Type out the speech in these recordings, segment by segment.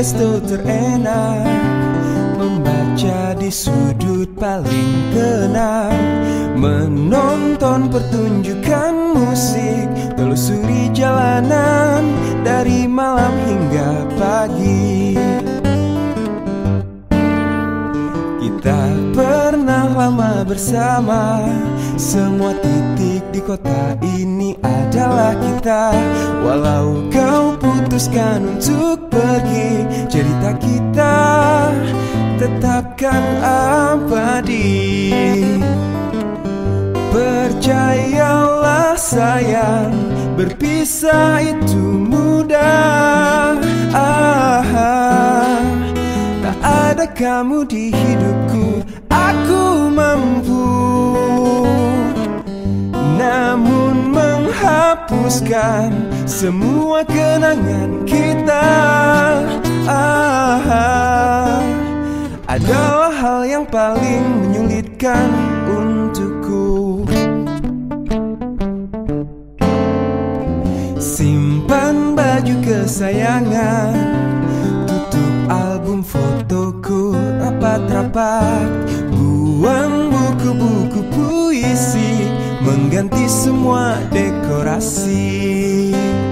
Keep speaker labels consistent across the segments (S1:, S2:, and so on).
S1: resto terenak, membaca di sudut paling tenang, menonton pertunjukan musik, telusuri jalanan dari malam hingga pagi. Kita pernah lama bersama, semua titik di kota ini adalah kita. Walau kau putuskan untuk pergi, cerita kita tetapkan abadi. Percayalah sayang, berpisah itu mudah. Tak ada kamu di hidupku, aku mampu namun menghapuskan semua kenangan kita. Adalah hal yang paling menyulitkan untukku. Simpan baju kesayangan, tutup album fotoku rapat-rapat, buang buku-buku puisi, mengganti semua dekorasi.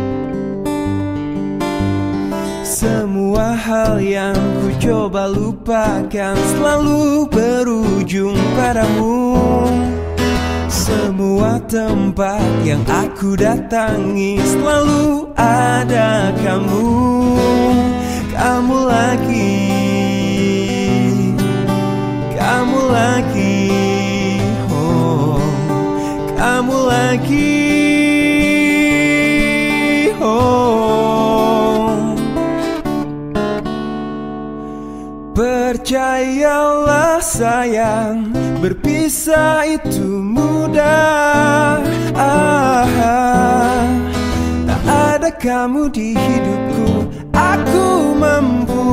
S1: Semua hal yang ku coba lupakan selalu berujung padamu. Semua tempat yang aku datangi selalu ada kamu. Kamu lagi, kamu lagi, oh, kamu lagi, oh. Percayalah sayang, berpisah itu mudah. Tak ada kamu di hidupku, aku mampu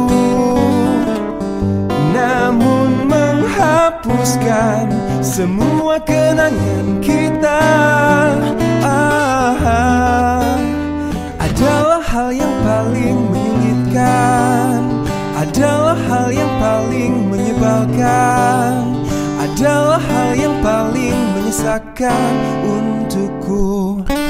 S1: namun menghapuskan semua kenangan kita. Adalah hal yang paling menyulitkan, adalah hal yang paling menyebalkan, adalah hal yang paling menyesakan untukku.